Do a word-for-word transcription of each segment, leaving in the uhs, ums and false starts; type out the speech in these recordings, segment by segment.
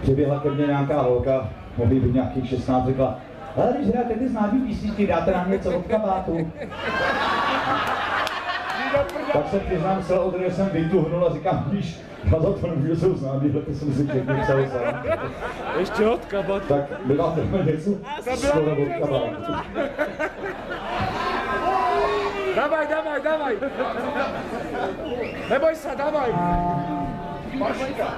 přiběhla ke mně nějaká holka, mohli být nějakých šestnáct, řekla, ale když hrajete ty známý písničky, dáte nám něco od kabátu. Tak se přiznám se, od jsem vytuhnul a říkám, víš, já za to nemůžu, že jsou známý, ale to jsem si všechny psal sám. Ještě od kabátu. Tak vydáte něco skoro od kabátu. Dawaj, dawaj, dawaj! Neboj se, dawaj! Maška!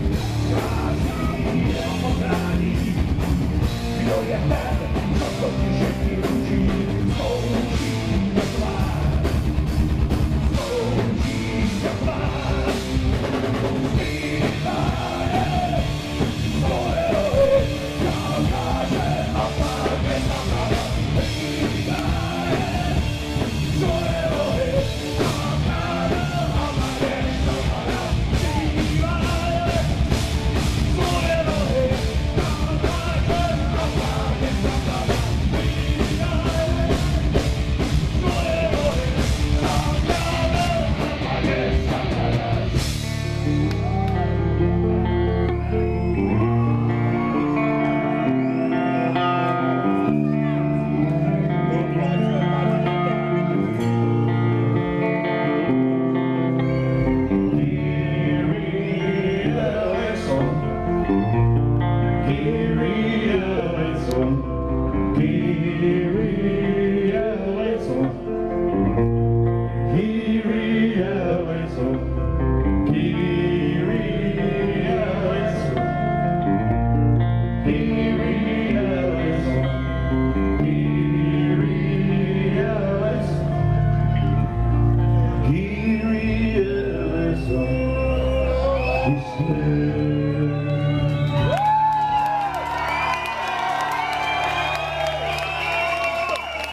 Kdo je ten, co to